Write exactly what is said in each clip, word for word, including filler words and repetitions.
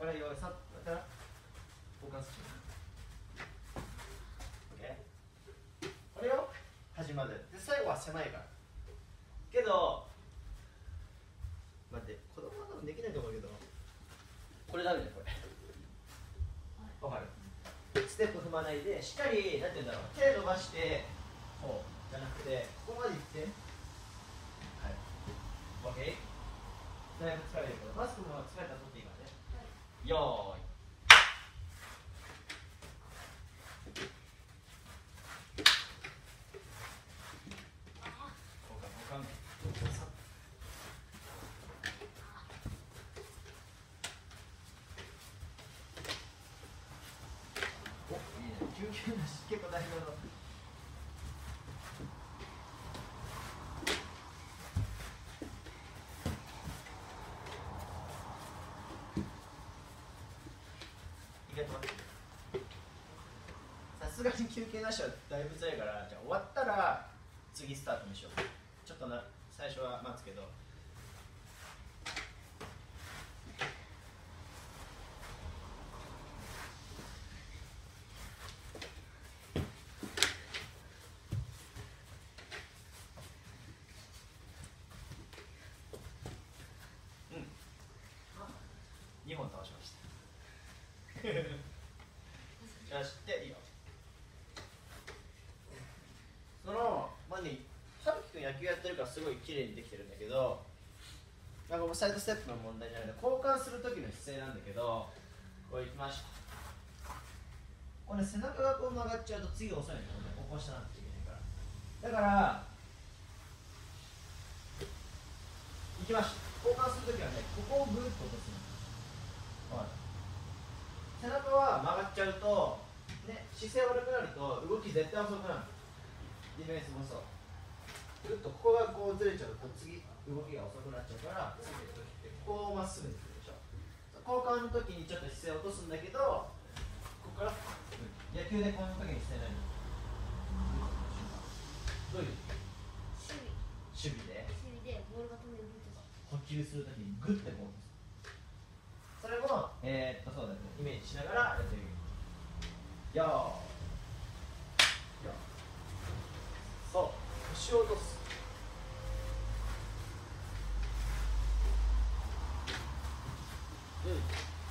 これ用意さだから交換する。OK。これを始まる。で最後は狭いから。けど待って、子供は多分できないと思うけど、これダメだよこれ。わかる？ステップ踏まないでしっかりなんて言うんだろう、手伸ばしてこうじゃなくてここまでいって。はい。OK。だいぶ疲れるけど、マスクも疲れたら取っていいからね。はい、よーい。休憩なし結構大変だぞ。さすがに休憩なしはだいぶ辛いから、じゃあ終わったら次スタートにしよう。ちょっとな最初は待つけど。にほん倒しましたよし、でいいよ。そのまあね、はるきくん野球やってるからすごい綺麗にできてるんだけど、なんかもうサイドステップの問題じゃない、交換する時の姿勢なんだけど、こういきました。これ、ね、背中がこう曲がっちゃうと次遅いのね、ここ下なんていけないから。だからいきました。交換するときはね、ここをグーッと落とすの。背中は曲がっちゃうと、ね、姿勢悪くなると動き絶対遅くなる。ディフェンスもそう。ぐっとここがこうずれちゃうと次動きが遅くなっちゃうから、こうまっすぐにするでしょ。交換の時にちょっと姿勢を落とすんだけど、ここから野球でこの時に姿勢ないの。どういう守備で守備でボールが飛んでるとか補給するときにグッてこう。それも、えー、っとそうだね、イメージしながらやってみる。よーよそう、腰を落とす。うん。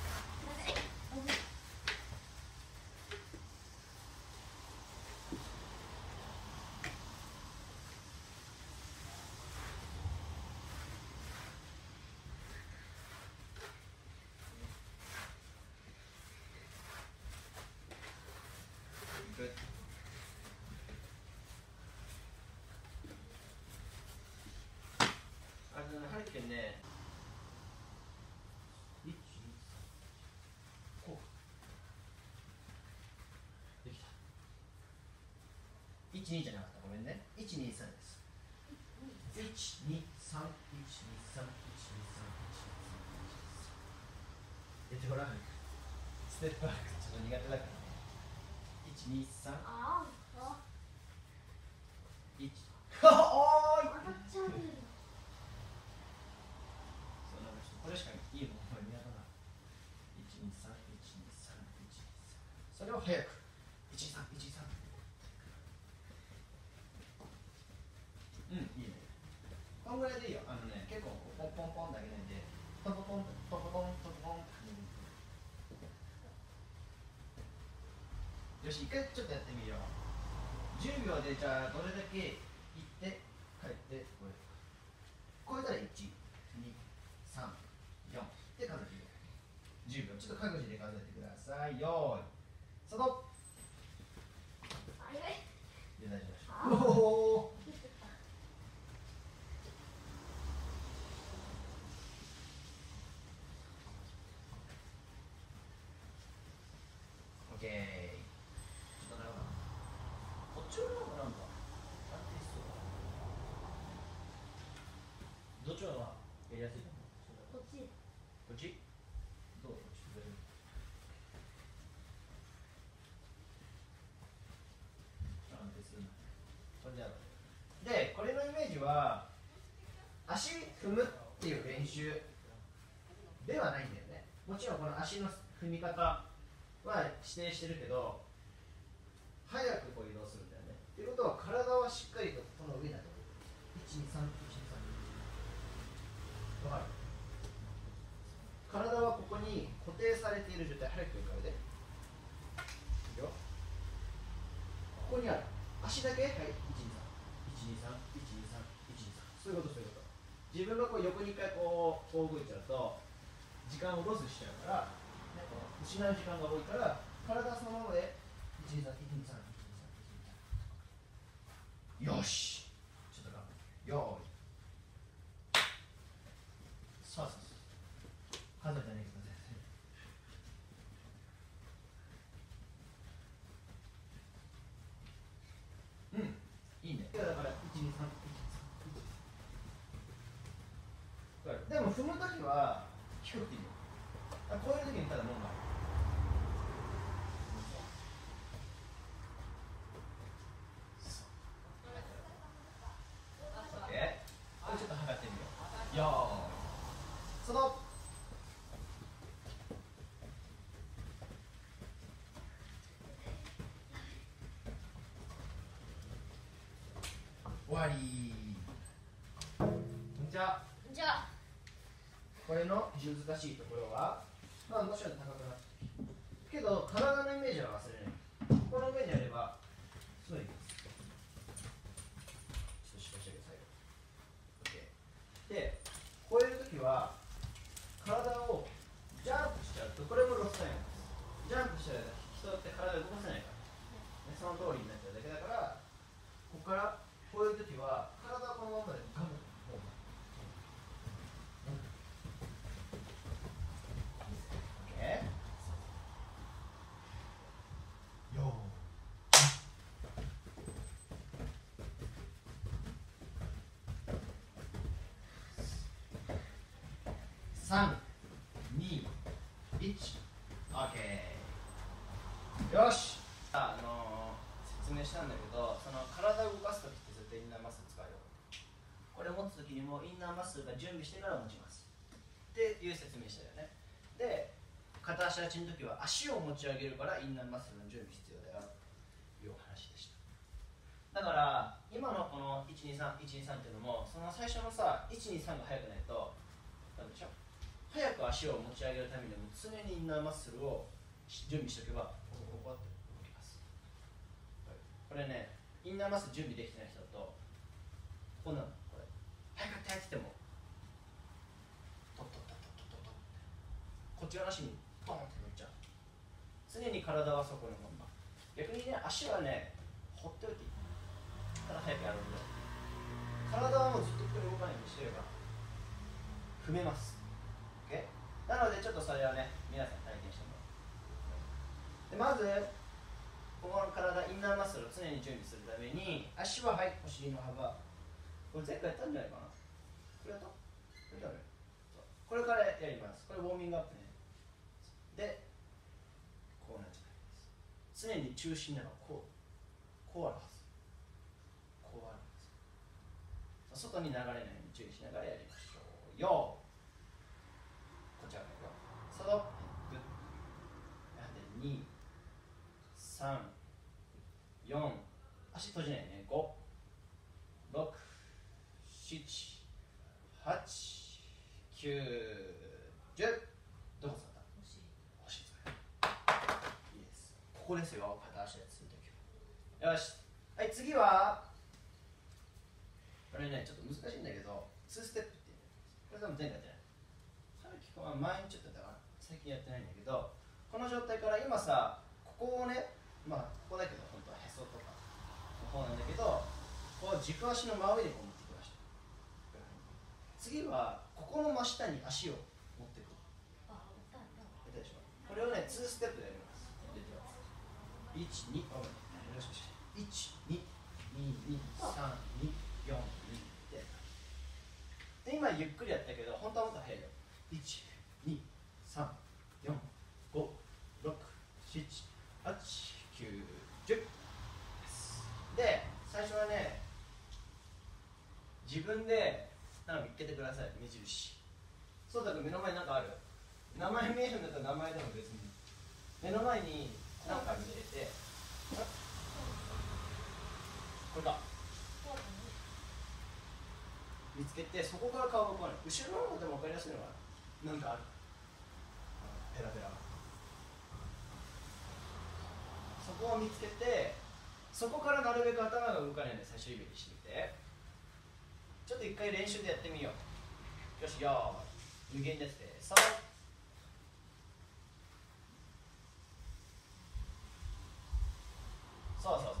あのはるきくんね、いち、に、さん、こうできた。いち、にじゃなかった、ごめんね。いち、に、さんです。いち、に、さん、いち、に、さん、いち、に、さん、いち、に、さん、いち、に、さん。やってごらん。ステップワークちょっと苦手だからね。いち、に、さん、いち。おーい。これしかいいものは見当たらない。いち、に、さん、いち、に、さん、いち、に、さん。それを早く。いち、に、さん、いち、に、さん。うん、いいね。こんぐらいでいいよ。あのね、結構ポンポンポンだけなんで、ポンポンポンポンポンポンポンポン。よし、一回ちょっとやってみよう。じゅうびょうでじゃあどれだけ行って帰ってこれ。超えたらいち、に、さん、よんって数えていいよ。じゅうびょう、ちょっと各自で数えてください。よーい、スタート。で、大丈夫。おお。オッケー。ちょっとなるかな。こっちの方がなんか安定しそう。どっちの方がやりやすいと思う？こっち。こっち？どう？こっち。安定するな。これでやろう。で、これのイメージは足踏むっていう練習ではないんだよね。 もちろんこの足の踏み方は指定してるけど、早くこう移動するんだよね。っていうことは体はしっかりとこの上だと。いちにさん、いちにさん。わかる？体はここに固定されている状態。早く浮かべて。いくよ。ここにある。足だけ、はい、いちにさん、いちにさん、いちにさん、いちにさん。そういうこと、そういうこと。自分がこう横に一回こう、こう動いちゃうと、時間をロスしちゃうから、ね、この失う時間が多いから、体はそのままで、いちにさん、いちにさん、いちにさん、いちにさん。よし。ちょっと頑張って。よーい。そうそうそう。数えてないけどね。うん、いいね。だからいちにさん、いちにさん。でも踏むときは低くていいよ。こういうときにただもんがある。オッケー。これちょっと測ってみよう。よーい。その終わり。こんにちは。 こんにちは。 これの難しいところは、まあもちろん高くなってるけど、体のイメージは忘れない。この上にあればすごいいいです。ちょっとしましょう最後。 OK で、こういう時は体をジャンプしちゃうと、これもロスタイムです。ジャンプしちゃうと人って体を動かせないから、ね、その通りになっちゃうだけだから、ここからこういう時は体はこのままでガムもうさん、に、いち、オッケー。よし。あのー、説明したんだけど、その体を動かすときって絶対インナーマッスル使うよ。これ持つときにもインナーマッスルが準備してから持ちますっていう説明したよね。で、片足立ちのときは足を持ち上げるからインナーマッスルの準備必要だよというお話でした。だから今のこのいちにさん、いちにさんっていうのも、その最初のさ、いちにさんが速くないとなんでしょう、早く足を持ち上げるためにも常にインナーマッスルを準備しておけばここここって動きます。これね、インナーマッスル準備できてない人だとこんなの、これ早く早くってもトットットットットットッこっち側の足にドーンって乗っちゃう。常に体はそこのまんま。逆にね、足はね放っておいていい。ただ早くやるんで、体はもうずっとこれ動かないようにしてれば踏めます。Okay? なのでちょっとそれはね、皆さん体験してもらう。でまずここの体、インナーマッスルを常に準備するために、足ははい、お尻の幅、これ前回やったんじゃないかな。これやったこれやるこれからやります。これウォーミングアップね。で、こうなっちゃいます。常に中心なのはこう、こうあるはず。こうあるはず。外に流れないように注意しながらやりましょう。よーこちらからサドグッでに、さん、よん、足閉じないね。ご、ろく、しち、はち、きゅう、じゅう。どこ座った？お尻。お尻座る。いいです。ここですよ、片足でするときは。よし。はい、次はこれね、ちょっと難しいんだけど、ツーステップっていうの。これ多分前回やってない。春樹君は前にちょっとやったかな。最近やってないんだけど、この状態から今さ、ここをね、まあここだけど本当はへそとかの方なんだけど、こう軸足の真上にこう持ってきました。次はここの真下に足を持ってくる。やったでしょ。これをね、ツーステップでやります。いち、に、あ、よしよし。いち、に、に、に、さん、に、よん、にってで、今ゆっくりやったけど、本当はもっと速いよ。いち、に、さん、よん、ご、ろく、しち、はち、きゅう、じゅうで、最初はね、自分でなんか見つけてください。目印。そうだけど目の前になんかある。名前見える名前でも別に目の前に何か入れて、これだ見つけて、そこから顔が来ない。後ろの方でも分かりやすいのがなんかある。ペラペラ。そこを見つけて、そこからなるべく頭が動かないので最初イメージしてみて。ちょっと一回練習でやってみよう。よし、よーい、無限ですね。さあそうそうそう。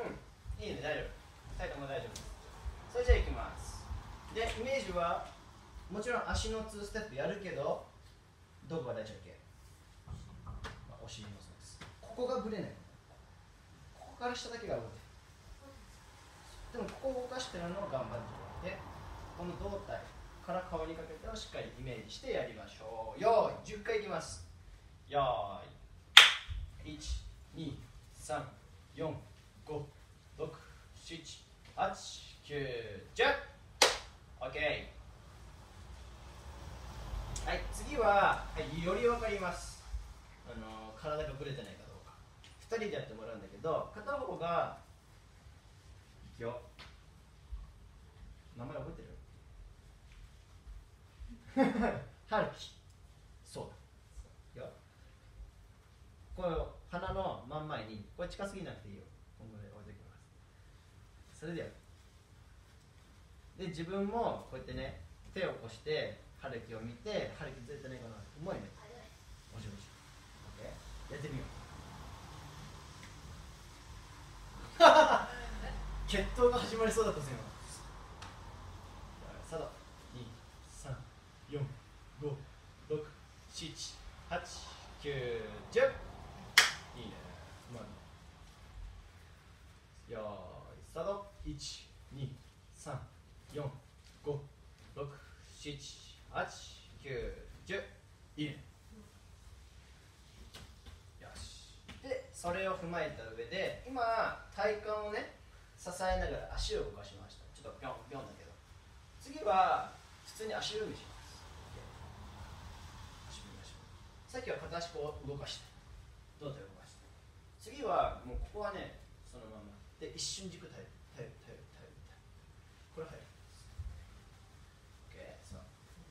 うん、いいね、大丈夫。タイトも大丈夫です。それじゃあいきます。で、イメージはもちろん足のツーステップやるけど、どこが大事だっけ？まあ、お尻もそうです。ここがぶれない。ここから下だけが動いてる。でもここを動かしてるのを頑張ってで、この胴体から顔にかけてをしっかりイメージしてやりましょう。よーい、じゅっかいいきます。よーい、いち、に、さん、よん、ご、ろく、しち、はち、きゅう、じゅう。 OK。 はい、次は、はい、より分かります。あのー、体がぶれてないかどうかふたりでやってもらうんだけど、片方がいくよ、名前覚えてる？はるき。そうだよ。これを鼻の真ん前に、これ近すぎなくていいよ、このぐらい置いておきます。それでやる。で、自分もこうやってね、手をこしてはるきを見て、はるきずれてないかなって思いね。もしもし OK、 やってみよう。決闘が始まりそうだったぜ今。さあ、に、さん、よん、ご、ろく、しち、はち、きゅう、じゅう。いいね。うまい。よーい、スタート。いち、に、さん、よん、ご、ろく、しち、はち、きゅう、じゅう。いいね。よし。で、それを踏まえた上で、今、体幹をね、支えながら足を動かしました。ちょっとピョンピョンだけど。次は、普通に足踏みします。足踏みましょう。さっきは片足こう動かして、胴体を動かして。次は、もうここはね、そのまま。で、一瞬軸耐える。耐える、耐える、耐える、耐える。これ入る。OK、そう。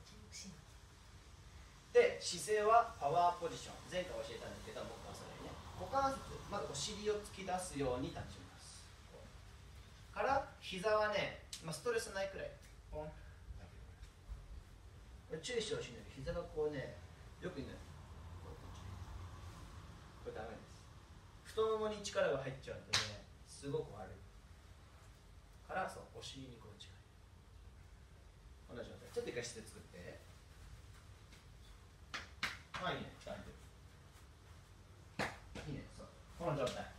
で、姿勢はパワーポジション。前回教えたんですけど、もう一回それね。股関節、まずお尻を突き出すように立ちます。から膝はね、まあ、ストレスないくらいポン。注意してほしいんだけど、膝がこうね、よくね、これダメです。太ももに力が入っちゃうとね、すごく悪いから、そう、お尻にこう近い。同じ状態。ちょっと一回姿勢作って。はい、いいね、ちゃんといいね、そう、この状態。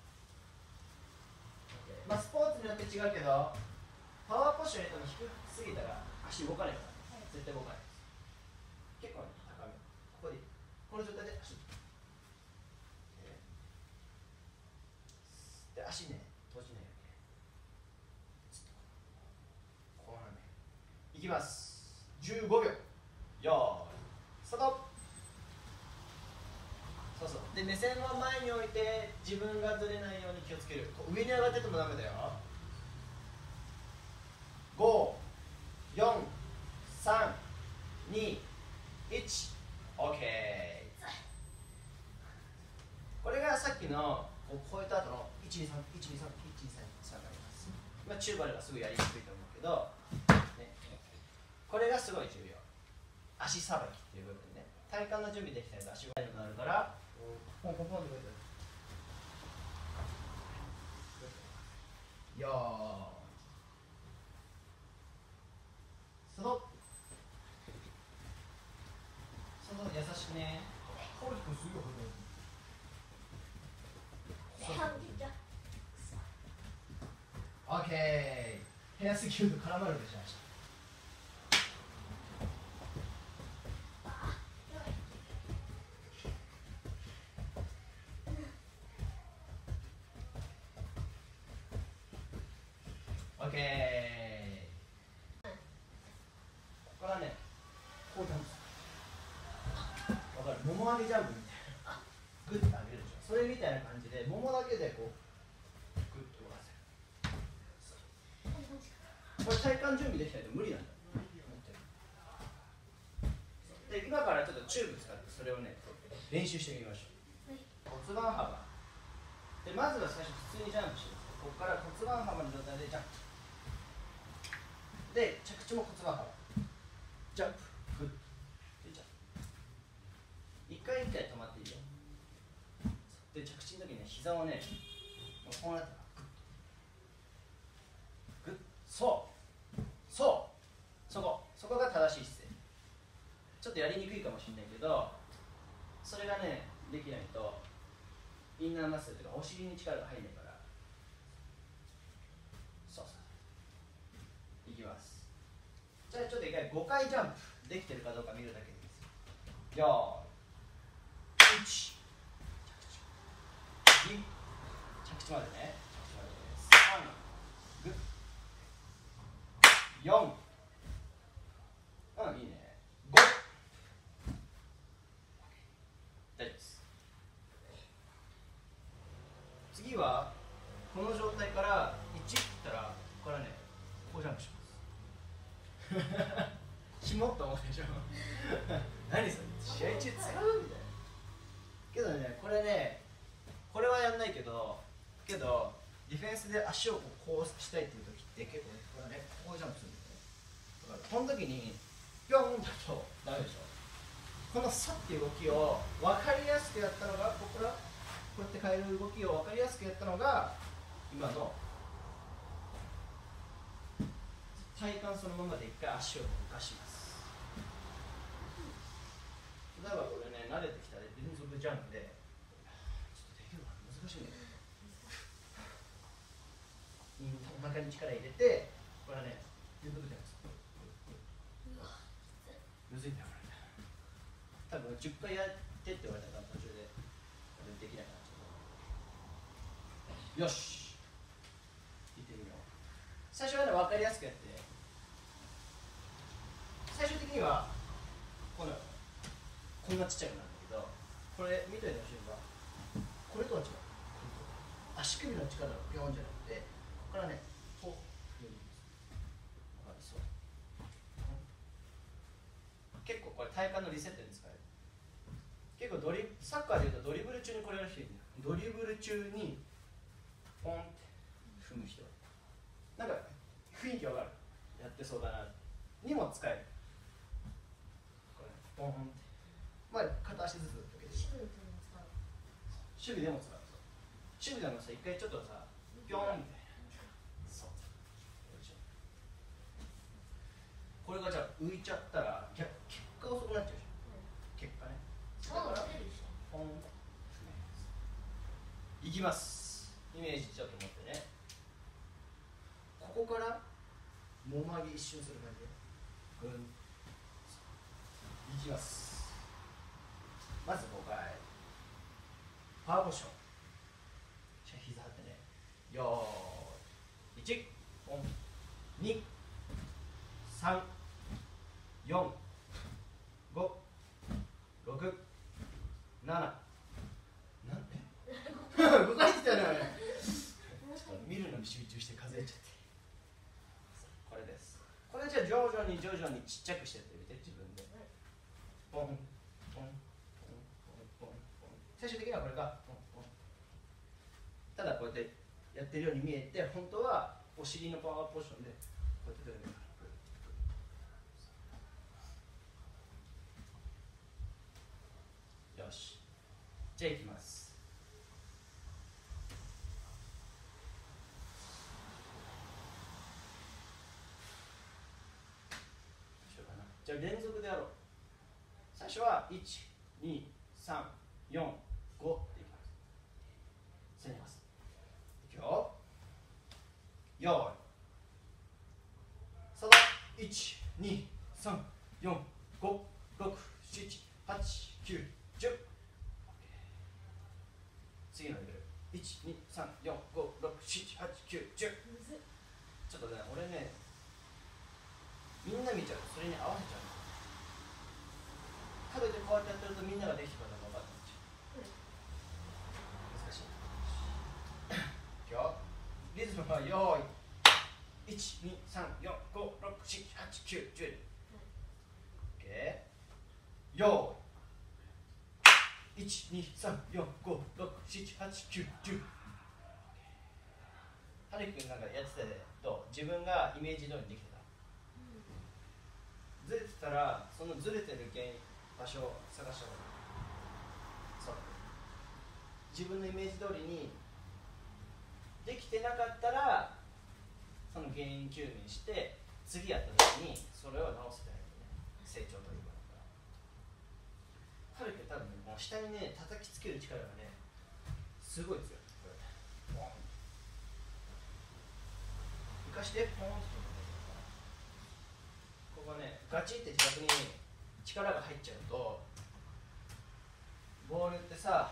まあ、スポーツによって違うけど、パワーポッション入れても低すぎたら足動かないから、ね、絶対動かないです。結構、ね、高め。ここでいい。この状態で足。で、足ね、閉じないようにね。こうなんね。いきます。じゅうごびょう。よーい、スタート。そうそう。で、目線は前に置いて、自分がずれないように気をつける。上に上がっててもダメだよ。ご、よん、さん、に、いち。オッケー。これがさっきのこう超えた後のいちにさん、いちにさん、いちにさん、さんがあります。まあ、チューバルがすぐやりにくいと思うけど、ね、これがすごい重要。足さばきっていう部分ね。体幹の準備できたら足が速くなるから、ポンポンポンって動いてる。よー。そのその優しくね。コルキ君すごいオッケー。早すぎると絡まるでしょ。オッケー。 げジャンプみたいなグッと上げるでしょ。それみたいな感じでももだけでこうグッと動かせる。これ体幹準備できないと無理なんだ。で今からちょっとチューブ使ってそれをね練習してみましょう。骨盤幅でまずは最初普通にジャンプしてここから骨盤幅の状態でジャンプで着地も骨盤幅ジャンプグッでジャンプ一回一回止まっていいよ。で着地の時にね膝をねこうなってグッグッそうそうそこそこが正しい姿勢。ちょっとやりにくいかもしれないけどそれがねできないとインナーマッスルというかお尻に力が入んないから。そうそういきます。じゃあちょっと一回ごかいジャンプできてるかどうか見るだけでいいですよ。よーいちに着地までね着地までさんグッよんうんいいねご大丈夫です。次はこの状態からいちって言ったらここからねこうジャンプしますキモっと思うでしょ何それ試合中使うみたいな。けどねこれねこれはやんないけどけどディフェンスで足をこうしたいっていう時って結構ねこれねこうジャンプするんだよね。だからこの時にピョンだとダメでしょ。このさっていう動きを分かりやすくやったのがここからこうやって変える動きを分かりやすくやったのが今の体幹そのままで一回足を動かします。例えばこれね慣れてきたら連続ジャンプでちょっとできるかな難しいね。お腹に力入れてこれはね連続ジャンプです。むずいんだよこれ。多分じゅっかいやってって言われたら途中でできないな。よしいってみよう。最初はね分かりやすくやって最終的にはこのこんなちっちゃくなるんだけどこれ見といてほしいのがこれとは違う。足首の力がピョンじゃなくてここからねこうそう結構これ体幹のリセットに使える。結構ドリサッカーでいうとドリブル中にこれやる人いるんだよ。ドリブル中にポンって踏む人なんか雰囲気わかる。やってそうだなにも使える。これポンってまあ片足ずつだけで守備でも使う。守備でもさ一回ちょっとさピョンみたいなそうこれがじゃあ浮いちゃったら結果遅くなっちゃうじゃん。結果ねだからポンいきます。イメージちょっと持ってね。ここからもまげ一瞬する感じでグンいきます。まずごかいパワーポジション。膝張ってねよーいいちポンにさんよんごろくなななんでごかいって言ったよね。ちょっと見るのに集中して数えちゃって。これです。これじゃあ徐々に徐々にちっちゃくしてってみて自分でポンポンポンポンポンポン最終的にはこれがポンポンただこうやってやってるように見えて本当はお尻のパワーポジションでこうやって出るんだから。よしじゃあいきます。じゃあ連続でやろう。最初はいち、に、さん、よん、ごっていきます。せねます。いくよ。よーい。さだいち、に、さん、よん、ご、ろく、なな、はち、きゅう、じゅう。次のレベル。いち、に、さん、よん、ご、ろく、なな、はち、きゅう、じゅう。ちょっとね、俺ね、みんな見ちゃうとそれに合わせちゃう。食べてこうやってやってるとみんなができてるかどうか分リズムはよーいいちにさんよんごろくしはちきゅうじゅう OK よーいいちにさんよんごろくしはちきゅうじゅうはるきくんなんかやってたでと自分がイメージ通りにできてた、ずれてたらそのずれてる原因場所を探した方がいい。そう自分のイメージ通りにできてなかったらその原因究明して次やった時にそれを直せたらいいね。成長というかはるきは多分ねもう下にね叩きつける力がねすごいですよ。これ浮かしてポンってここねガチって逆に力が入っちゃうとボールってさ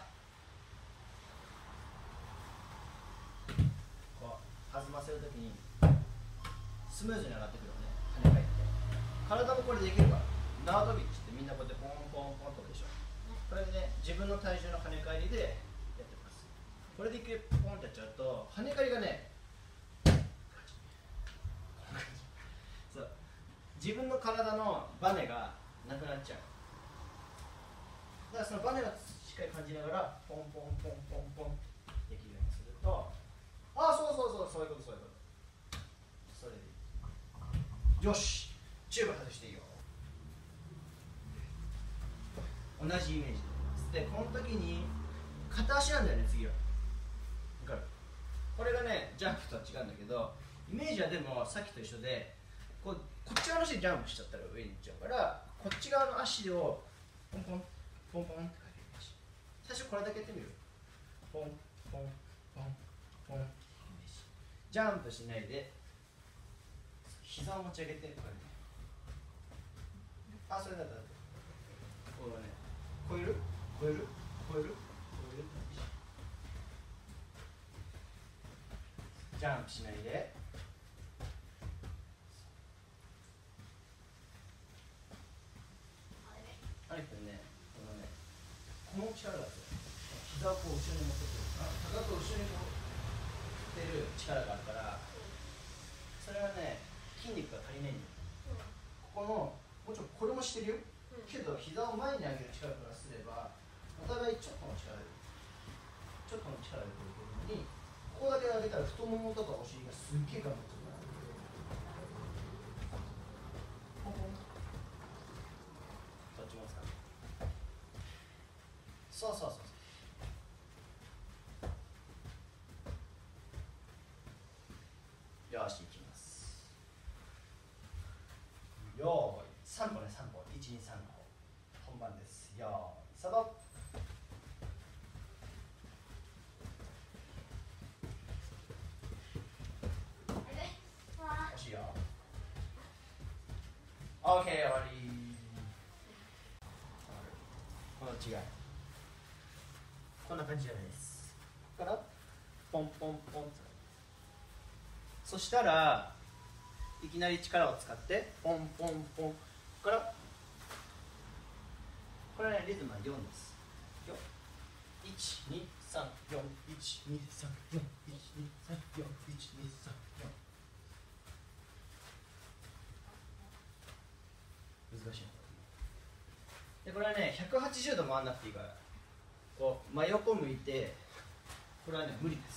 こう弾ませるときにスムーズに上がってくるよね。跳ね返って体もこれできるから縄跳びってみんなこうやってポンポンポンとでしょ。これでね自分の体重の跳ね返りでやってます。これでいきポンってやっちゃうと跳ね返りがねそう自分の体のバネがなくなっちゃう。だからそのバネがしっかり感じながらポンポンポンポンポンできるようにすると、ああそうそうそうそういうことそういうことそれでいい。よしチューブ外していいよ。同じイメージでこの時に片足なんだよね。次は分かる。これがねジャンプとは違うんだけどイメージはでもさっきと一緒でこうこっち側の足でジャンプしちゃったら上に行っちゃうからこっち側の足をポンポンポンポンって書いてみましょう。最初これだけやってみる。ポンポンポンポンジャンプしないで膝を持ち上げてこれね。あそれだったらこうね超える超える超える超えるジャンプしないであれくんねこのねこの力がある。膝をこう後ろに持ってくる。かかとを後ろにこう振ってる力があるからそれはね筋肉が足りないんだよ。ここのもちろんこれもしてるよ、うん、けど膝を前に上げる力からすればお互いちょっとの力でちょっとの力でこういうふうにここだけ上げたら太ももとかお尻がすっげえ頑張ってるからポンポンどっちも使う。そうそうそうそうよしいきます。よーいさん歩ねさん歩いちにさん歩本番です。よーいスタート。惜しいよ。 OK 終わり。この違いこんな感じじゃないです。ここからポンポンポンとそしたらいきなり力を使ってポンポンポンからこれねリズムはよんです。いちにさんよんいちにさんよんいちにさんよんいちにさんよん難しいでこれはねひゃくはちじゅうど回んなくていいからこう真横向いてこれはね無理です。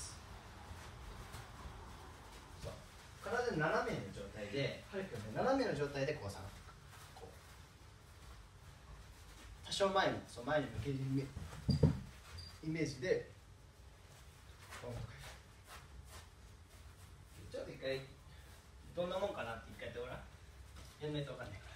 そう体斜めの状態ではるきくんね斜めの状態でこう下がっていく。こう多少前にそう前に向けるイメイメージでちょっと一回どんなもんかなって一回やってごらん。やんないと分かんないから。